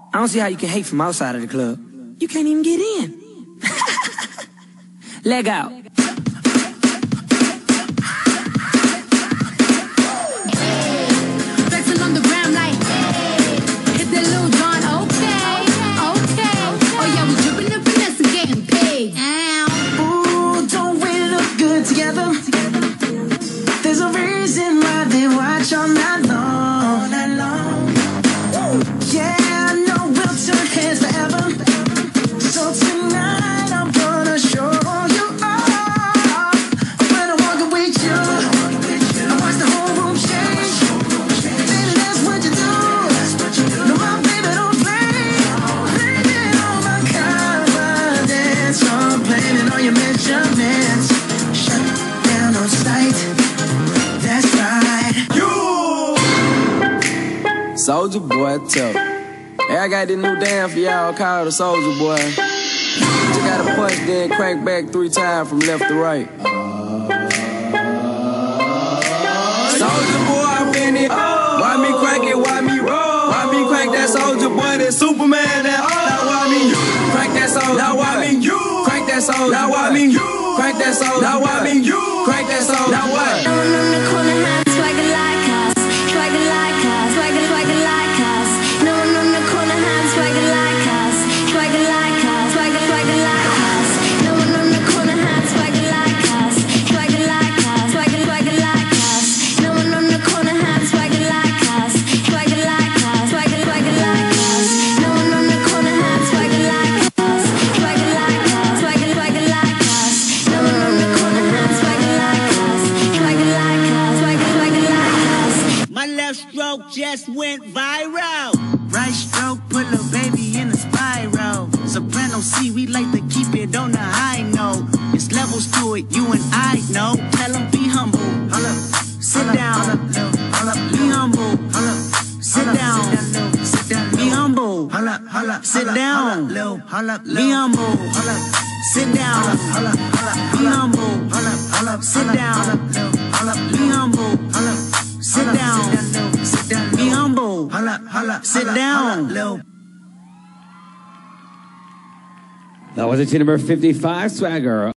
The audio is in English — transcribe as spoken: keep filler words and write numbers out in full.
I don't see how you can hate from outside of the club. You can't even get in. Leg out. Flexing on the ground like, hit that little John, okay, okay. Oh yeah, we dripping and finesse and getting paid. Ooh, don't we look good together? There's a reason why they watch all night long. All night long. Yeah, I know we'll turn heads forever. So tonight I'm gonna show you all. When I'm walking with you, I watch the whole room change. Baby, that's what you do. No, my baby don't play. Blaming all my confidence. I'm blaming all your measurements. Shut down on sight. That's right. You Soldier Boy, tough. Hey, I got this new dance for y'all called the Soldier Boy. You gotta punch, then crank back three times from left to right. Soldier Boy, I'm in it. Why me crank it? Why me roll? Why me crank that Soldier Boy? That Superman, that oh. Now why me you crank that Soldier? Now why me you crank that Soldier? Now why me you crank that Soldier? Now why me you crank that Soldier? Now what? Stroke just went viral. Right stroke put a baby in a spiral. Soprano C, we like to keep it on the high note. It's levels to it, you and I know. Tell them be humble. Sit down. Be humble. Sit down. Be humble. Sit down. Be humble. Sit down. Be humble. Sit down. Be humble. Sit down. Be humble. Sit down. That was it, number fifty-five, Swagger.